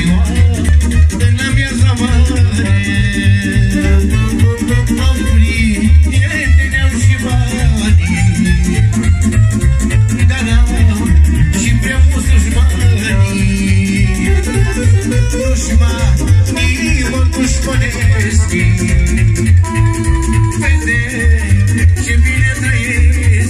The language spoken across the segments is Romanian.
ziua în amiaza mare. Am prieteni, am și banii, dar n-am și prea mulți dușmanii. Dușmanii mă dușmănesc, vede ce bine trăiesc.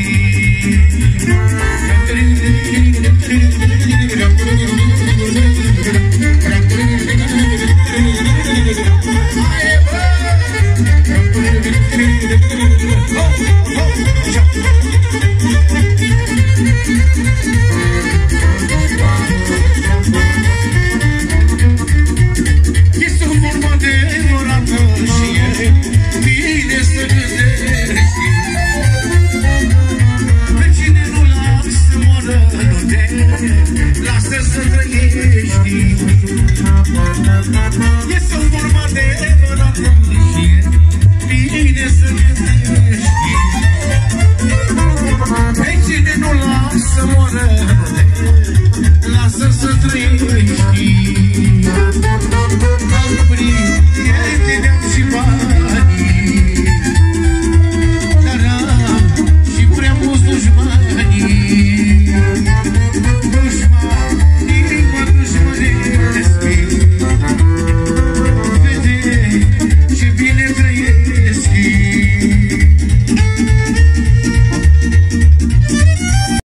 Este o formă de orată și e bine să gândești. Pe cine nu lasă să moră, nu te lasă să trăiești. Este o formă de orată și e bine să gândești.